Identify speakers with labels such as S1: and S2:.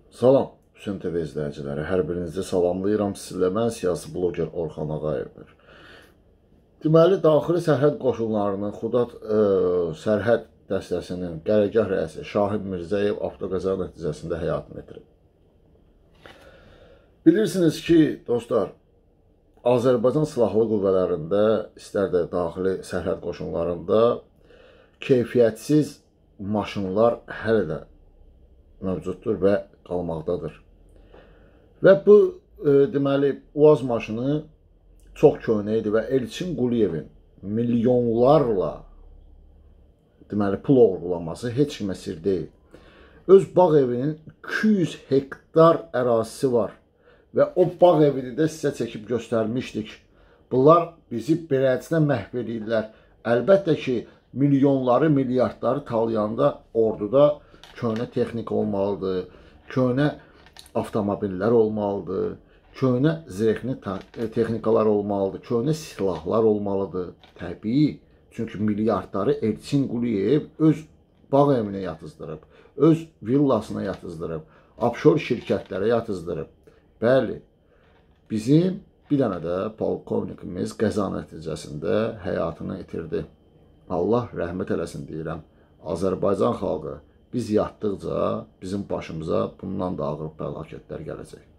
S1: Salam, Hüseyn TV izləyiciləri. Hər birinizi salamlayıram. Sizlə mən siyasi bloger Orxan Ağayevdir. Deməli, daxili sərhəd qoşunlarının Xudad sərhəd dəstəsinin qərargah rəisi Şahin Mirzəyev avtoqəza nəticəsində həyatını itirib. Bilirsiniz ki, dostlar, Azərbaycan Silahlı Qüvvələrində, istər də daxili sərhəd qoşunlarında keyfiyyətsiz maşınlar hələ də mövcuddur və qalmaqdadır. Və bu, deməli, UAZ maşını çox köhnə idi və Elçin Quliyevin milyonlarla, deməli, pul oğurlaması heç kimə sir deyil. Öz bağ evinin 200 hektar ərazisi var və o bağ evini də sizə çəkib göstərmişdik. Bunlar bizi beləsinə məhv edirlər. Əlbəttə ki, milyonları, milyardları talayanda orduda köhnə texnika olmalıdır, köhnə avtomobillər olmalıdır, köhnə zirehli texnikalar olmalıdır, köhnə silahlar olmalıdır. Təbii, çünki milyardları Elçin Quliyev öz bağ evinə yatızdırıb, öz villasına yatızdırıb, offshore şirkətlərə yatızdırıb. Bəli, bizim bir dənə də polkovnikimiz qəza nəticəsində həyatını itirdi. Allah rəhmət eləsin deyirəm. Azərbaycan xalqı biz yatdıqca bizim başımıza bundan da ağır fəlakətlər gələcək.